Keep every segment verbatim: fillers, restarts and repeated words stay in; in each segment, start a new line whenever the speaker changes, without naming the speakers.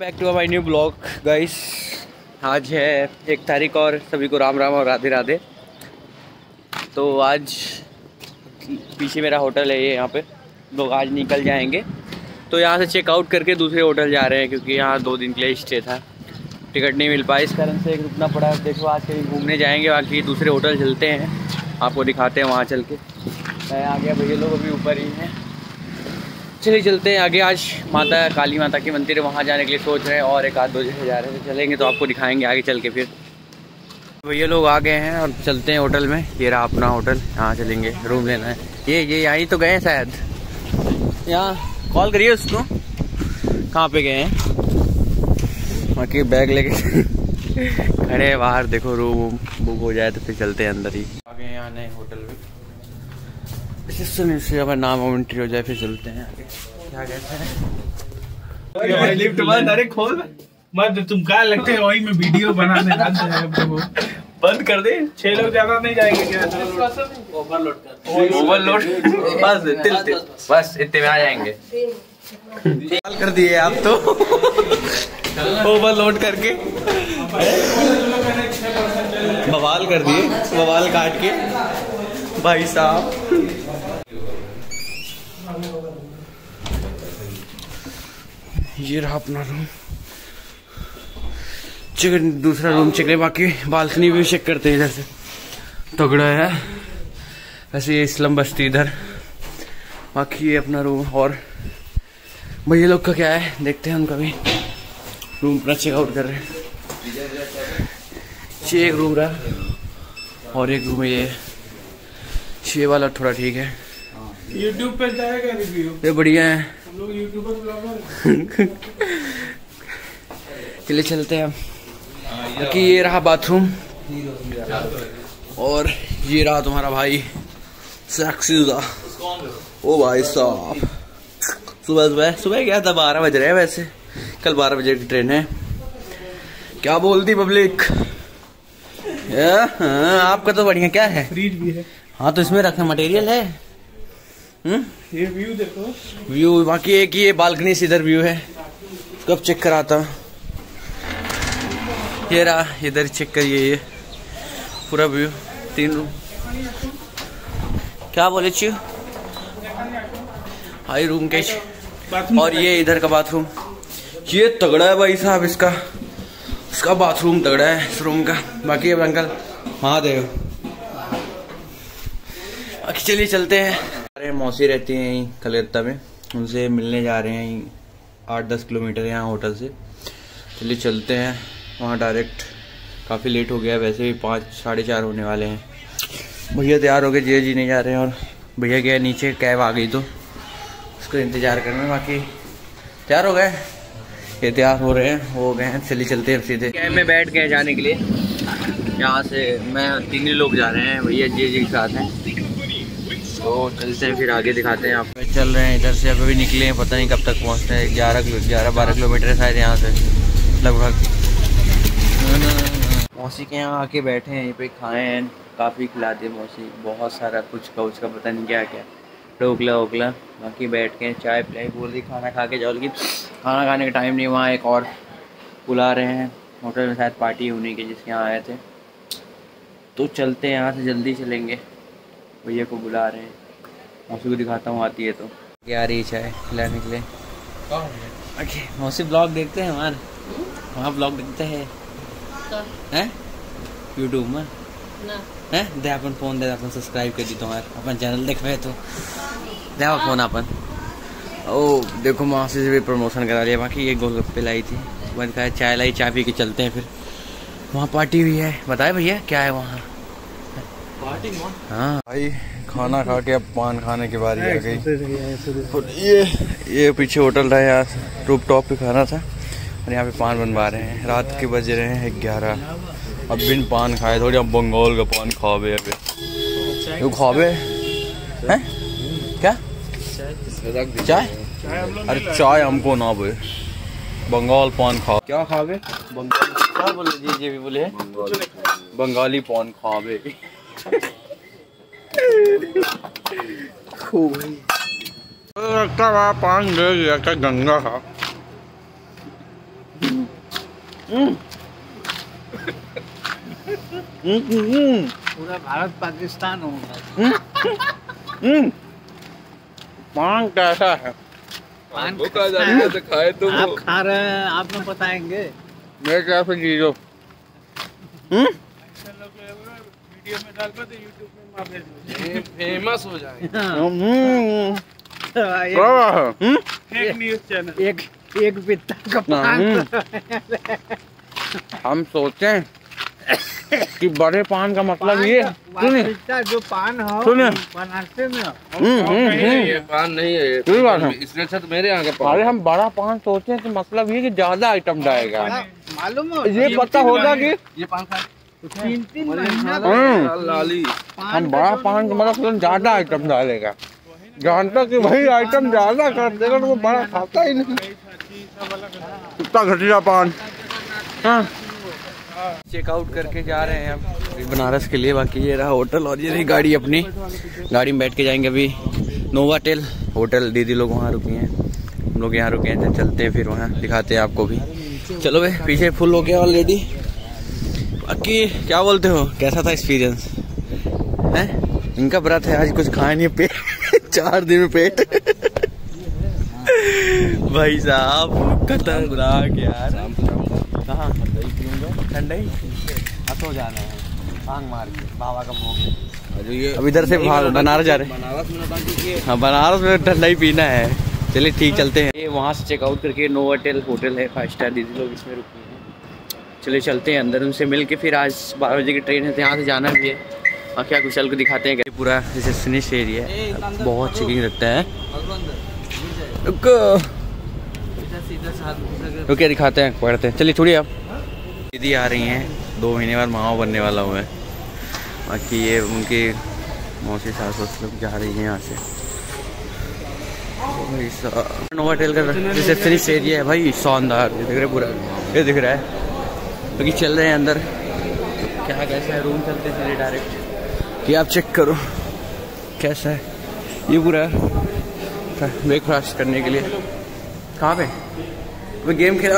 Back to my new blog guys. आज है एक तारीख और सभी को राम राम और राधे राधे। तो आज पीछे मेरा होटल है ये, यहाँ पे लोग आज निकल जाएंगे। तो यहाँ से चेकआउट करके दूसरे होटल जा रहे हैं क्योंकि यहाँ दो दिन के लिए स्टे था, टिकट नहीं मिल पाया, इस कारण से रुकना पड़ा। देखो आज कहीं घूमने जाएंगे, बाकी दूसरे होटल चलते हैं, आपको दिखाते हैं वहाँ चल के। मैं आ गया, भैया लोग अभी ऊपर ही हैं। चलिए चलते हैं आगे। आज माता काली माता के मंदिर है, वहाँ जाने के लिए सोच रहे हैं और एक आध दो जगह जा रहे हैं। तो चलेंगे तो आपको दिखाएंगे आगे चल के। फिर भैया लोग आ गए हैं और चलते हैं होटल में। ये रहा अपना होटल, यहाँ चलेंगे, रूम लेना है। ये ये यहाँ तो गए हैं शायद, यहाँ कॉल करिए उसको कहाँ पे गए हैं। बाकी बैग लेके खड़े हैं बाहर, देखो रूम बुक हो जाए तो फिर चलते हैं अंदर ही। आ गए यहाँ नए होटल में, इससे अगर नाम एंट्री हो जाए फिर चलते हैं आगे। क्या कहते हैं लिफ्ट बंद, अरे खोल
मत, तुम क्या लगते हैं वही में वीडियो बनाने
बंद कर दे।
छह लोग ज्यादा नहीं जाएंगे क्या?
ओवरलोड कर ओवरलोड बस तिल तिल बस इतने में आ जाएंगे। कॉल कर दिए आप तो ओवरलोड करके बवाल कर दिए, बवाल काट के भाई साहब। ये रहा अपना रूम, चेक दूसरा रूम चेक है। बाकी बालकनी भी चेक करते हैं, इधर से तगड़ा है वैसे ये इस्लाम बस्ती इधर। बाकी ये अपना रूम और भैया लोग का क्या है देखते हैं, उनका भी रूम पूरा चेकआउट कर रहे हैं। ये एक रूम रहा और एक रूम ये ये वाला थोड़ा ठीक है।
YouTube पे जाएगा रिव्यू,
ये बढ़िया है,
हम लोग यूट्यूबर ब्लॉगर।
चलिए चलते हैं। बाकी ये रहा बाथरूम और ये रहा तुम्हारा भाई सक्सीदा। ओ भाई साहब, सुबह सुबह सुबह क्या था, बारह बज रहे हैं वैसे, कल बारह बजे की ट्रेन है। क्या बोलती पब्लिक? हाँ, आपका तो बढ़िया। क्या है?
फ्रिज भी है।
हाँ तो इसमें रखने मटेरियल है। हम्म,
ये व्यू देखो,
व्यू। बाकी एक ये बालकनी से इधर व्यू है, कब चेक कराता हूँ। ये रहा, इधर चेक करिए, ये पूरा व्यू, तीन रूम। क्या बोले चू हाई रूम के। और ये इधर का बाथरूम, ये तगड़ा है भाई साहब, इसका इसका बाथरूम तगड़ा है इस रूम का। बाकी अब अंकल महादेव। बाकी चलिए चलते हैं। अरे मौसी रहती हैं यहीं कलकत्ता में, उनसे मिलने जा रहे हैं, यहीं आठ दस किलोमीटर यहाँ होटल से। चलिए चलते हैं वहाँ डायरेक्ट। काफ़ी लेट हो गया, वैसे भी पाँच साढ़े चार होने वाले हैं। भैया तैयार हो गए, जे जी नहीं जा रहे हैं, और भैया गया नीचे, कैब आ गई तो उसको इंतज़ार करना। बाकी तैयार हो गए, ये तैयार हो रहे हैं, हो गए हैं। चलिए चलते हैं सीधे। कैब में बैठ गए जाने के लिए। यहाँ से मैं तीन ही लोग जा रहे हैं, भैया जे जी के साथ हैं। तो चलते हैं फिर आगे दिखाते हैं आपको। चल रहे हैं इधर से, अभी निकले हैं, पता नहीं कब तक पहुँचते हैं। ग्यारह ग्यारह बारह किलोमीटर है शायद यहाँ से लगभग। मौसी के यहाँ आके बैठे हैं, यहीं पे खाए हैं, काफ़ी खिलाते हैं मौसी, बहुत सारा कुछ का उसका पता नहीं क्या क्या ढोकला वोकला। बाकी बैठ के चाय पिलाई, बोल रही खाना खा के जाओ, लेकिन खाना खाने का टाइम नहीं। वहाँ एक और बुला रहे हैं होटल में, शायद पार्टी होने के, जिसके यहाँ आए थे। तो चलते हैं यहाँ से, जल्दी चलेंगे, भैया को बुला रहे हैं। मौसी को दिखाता हूँ, आती है तो। क्या आ रही है चाय खिलाने के लिए। ओके मौसी ब्लॉग देखते हैं हमारे, वहाँ ब्लॉग देखते हैं हैं यूट्यूब में हैं। दे अपन फोन दे, अपन सब्सक्राइब कर दी तुम्हारे, अपन चैनल देख रहे तो दे फोन अपन। ओ देखो मौसी से भी प्रमोशन करा लिया। बाकी ये गोलगप्पे लाई थी, मैंने कहा चाय लाई, चाय पी के चलते हैं। फिर वहाँ पार्टी भी है, बताए भैया क्या है वहाँ पार्टी? हाँ भाई, खाना खा के अब पान खाने की बारी आ गई। ये ये पीछे होटल रहा है, यहाँ रूप टॉप पे खाना था और यहाँ पे पान बनवा रहे हैं। रात के बज रहे हैं ग्यारह, अब बिन पान खाए थोड़ी, अब बंगाल का पान खावे। अभी खावे हैं क्या? चाय? अरे चाय हमको ना भाई, बंगाल पान खा। क्या खावे? बंगाल क्या बोले जी? जी भी बोले बंगाली पान खावे। लगता है पान दे दिया, क्या गंगा था।
पूरा भारत पाकिस्तान होगा।
पान कैसा है?
पान
वो कहा जा रहा है तो खाए तो
आप
वो
खा रहे हैं, आप में बताएंगे।
मेरे क्या से चीजो
वीडियो में डाल पाते यूट्यूब में मार दे फेमस हो जाए। Fake news channel.
एक एक बित्ता का पान।
हम सोचे कि बड़े पान का मतलब ये
बित्ता जो पान हो
सुनिए।
बनारसे में
ये पान नहीं है,
सही बात है।
इसलिए अच्छा तो मेरे यहाँ का पान।
अरे हम बड़ा पान सोचे कि मतलब ये कि ज्यादा आइटम जाएगा।
मालूम हो
ये पता होगा कि
ये पान खा
तीन तीन महीना
हम्म,
लाली
हम बड़ा पान का मतलब ज्यादा आइटम डालेगा। जानता कि वही आइटम ज्यादा कर देगा तो वो बड़ा खाता ही नहीं। कितना घटिया पान। हाँ चेकआउट करके जा रहे हैं अब बनारस के लिए। बाकी ये रहा होटल और ये रही गाड़ी अपनी। गाड़ी में बैठ के जाएंगे अभी नोवाटेल होटल। दीदी लोग वहाँ रुकी हैं, हम लोग यहाँ रुके हैं। चलते हैं फिर वहाँ दिखाते हैं आपको भी। चलो भाई पीछे फुल हो गया ऑलरेडी। बाकी क्या बोलते हो, कैसा था एक्सपीरियंस? है इनका व्रत है, आज कुछ खाया नहीं पेट चार दिन में पेट भाई साहब खतरनाक यार। कहाँ ठंडई अब तो जाना है भांग मार के बाबा का भोग। अब इधर से भाग बनारस जा रहे हैं। हाँ बनारस में ठंडा ही पीना है। चलिए ठीक चलते हैं। ये वहाँ से चेकआउट करके नोवाटेल होटल है फाइव स्टार, दीदी लोग इसमें रुकी हैं। चलिए चलते हैं अंदर, उनसे मिल के फिर आज बारह बजे की ट्रेन है तो यहाँ से जाना भी है। और क्या कुछ चल को दिखाते हैं। पूरा जैसे फिनिश एरिया है, बहुत चेकिंग रखता है। तो क्या दिखाते हैं पढ़ते हैं। चलिए छोड़िए आप। दीदी आ रही हैं, दो महीने बाद मामा बनने वाला हूँ मैं। बाकी ये उनकी मौसी सास लोग जा रही हैं यहाँ से। नोवाटेल का रिसेप्शनिस्ट एरिया है भाई, शानदार। ये दिख रहा है पूरा, ये दिख रहा है। बाकी तो चल रहे हैं अंदर। क्या कैसा है रूम, चलते चले डायरेक्ट। ये आप चेक करो कैसा है। ये पूरा ब्रेकफास्ट करने के लिए। कहाँ पे वो गेम खेला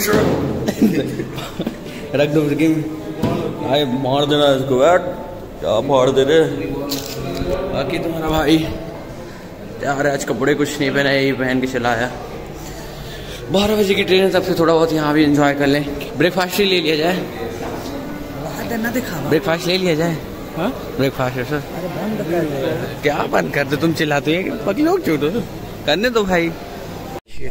रख दो गेम। भाई मार देना इसको बैठ, क्या मार दे रहे। बाकी तुम्हारा भाई यार आज कपड़े कुछ नहीं पहना, यही पहन के चला आया। बारह बजे की ट्रेन है, तब से थोड़ा बहुत यहाँ भी एंजॉय कर लें। ब्रेकफास्ट ही ले लिया जाए। ब्रेकफास्ट ले लिया जाए। ब्रेकफास्ट है सर। क्या बंद कर दो, तुम चिल्लाते हैं बाकी लोग छोड़ो करने दो भाई। ये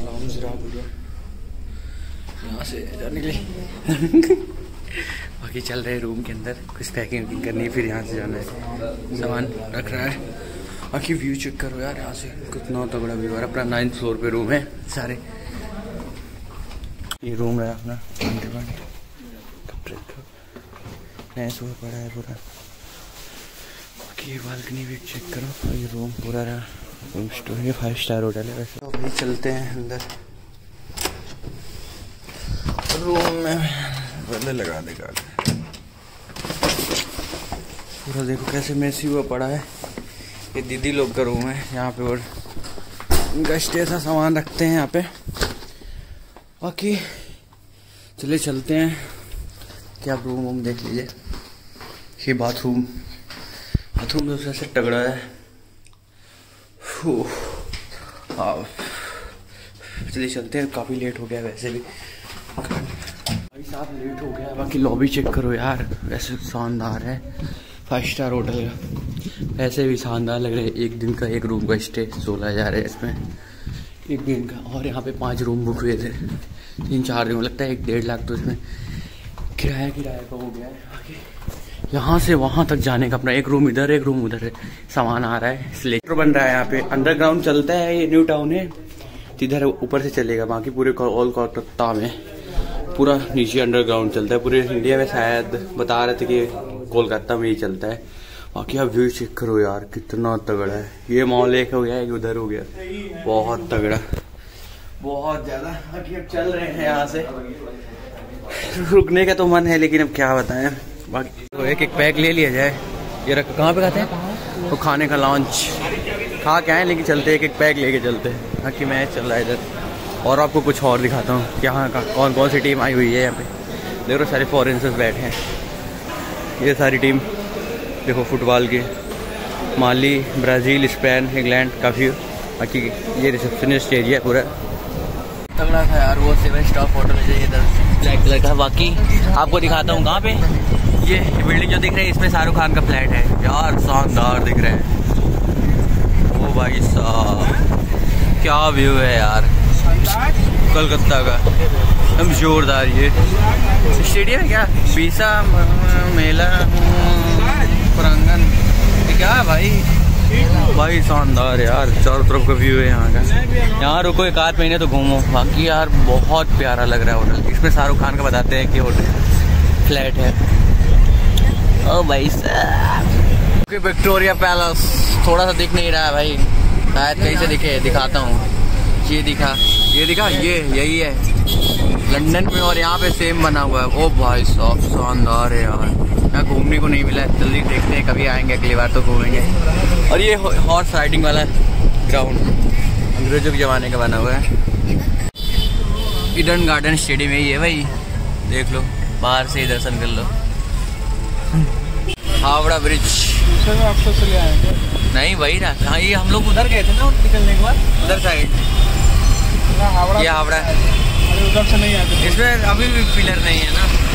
यहाँ से जाने के लिए बाकी चल रहे रूम के अंदर, कुछ पैकिंग वैकिंग करनी है, फिर यहाँ से जाना है। सामान रख रहा है। बाकी व्यू चेक करो यार यहाँ से, कितना तगड़ा व्यू है। अपना नाइन्थ फ्लोर पे रूम है सारे। ये रूम है अपना नया फ्लोर पड़ा है पूरा। बाकी ये बालकनी भी चेक करो। ये रूम पूरा रहा रूम स्टोर। ये फाइव स्टार होटल है वैसे। तो अभी चलते हैं अंदर रूम में। पहले लगा देगा पूरा, देखो कैसे मेसी हुआ पड़ा है। ये दीदी लोग का रूम है यहाँ पे, और इनका स्टे सा सामान रखते हैं यहाँ पे। बाकी चलिए चलते हैं। क्या आप रूम वूम देख लीजिए। ये बाथरूम, बाथरूम तो ऐसे तगड़ा है। हाँ चलिए चलते हैं, काफ़ी लेट हो गया वैसे भी। भाई साहब लेट हो गया। बाकी लॉबी चेक करो यार, वैसे शानदार है। फाइव स्टार होटल का ऐसे भी शानदार लग रहा है। एक दिन का एक रूम का स्टे सोलह हज़ार है इसमें एक दिन का। और यहाँ पे पांच रूम बुक हुए थे, तीन चार रूम, लगता है एक डेढ़ लाख तो इसमें किराया किराया का हो गया है। यहाँ से वहाँ तक जाने का अपना एक रूम इधर एक रूम उधर है। सामान आ रहा है, इसलिए बन रहा है यहाँ पे। अंडरग्राउंड चलता है, ये न्यू टाउन है, इधर ऊपर से चलेगा। बाकी पूरे ऑल कोलकाता में पूरा नीचे अंडरग्राउंड चलता है। पूरे इंडिया में शायद बता रहे थे कि कोलकाता में ही चलता है। बाकी आप व्यू चेक करो यार, कितना तगड़ा है। ये मॉल एक हो गया, एक उधर हो गया, बहुत तगड़ा, बहुत ज्यादा। बाकी अब चल रहे हैं यहाँ से। रुकने का तो मन है लेकिन अब क्या बताएं। बाकी तो एक एक पैक ले लिया जाए। ये रख कहाँ पे खाते हैं तो खाने का लॉन्च खा के आए, लेकिन चलते एक एक पैक लेके चलते हैं। बाकी मैच चल रहा है इधर। और आपको कुछ और दिखाता हूँ यहाँ का, कौन कौन सी टीम आई हुई है यहाँ पे। देखो सारे फॉरेनर्स बैठे हैं, ये सारी टीम देखो फुटबॉल की, माली, ब्राज़ील, स्पेन, इंग्लैंड काफ़ी। बाकी ये रिसेप्शनिस्ट एरिया पूरा तगड़ा था यार। वो सेवन स्टार होटल है इधर ब्लैक कलर का। बाकी आपको दिखाता हूँ कहाँ पे, ये बिल्डिंग जो दिख रही है इसमें शाहरुख खान का फ्लैट है यार, शानदार दिख रहा है। ओ भाई साहब क्या व्यू है यार कलकत्ता का, एकदम जोरदार। ये स्टेडियम है क्या, बीसा मेला प्रांगण क्या है भाई, भाई शानदार यार, चारों तरफ का व्यू है यहाँ का। यहाँ रुको एक आध महीने तो घूमो। बाकी यार बहुत प्यारा लग रहा है होटल। इसमें शाहरुख खान का बताते हैं कि होटल फ्लैट है। ओ भाई साहब विक्टोरिया पैलेस थोड़ा सा दिख नहीं रहा है भाई, शायद कहीं से दिखे, दिखाता हूँ। ये दिखा, ये दिखा, ये यही है लंदन में, और यहाँ पे सेम बना हुआ है। ओ भाई साहब शानदार है यार, यहाँ घूमने को नहीं मिला है, जल्दी देखते हैं कभी आएंगे, अगली बार तो घूमेंगे। और ये हॉर्स राइडिंग वाला ग्राउंड अंग्रेजों के ज़माने का बना हुआ है। ईडन गार्डन स्टेडियम यही है भाई, देख लो बाहर से ही दर्शन कर लो। हावड़ा ब्रिज
आपको चले आएंगे
नहीं वही ना, हाँ ये हम लोग उधर गए थे ना निकलने के बाद, उधर साइड
हावड़ा,
ये हावड़ा,
अरे उधर से नहीं आते,
इसमें अभी भी पिलर नहीं है ना।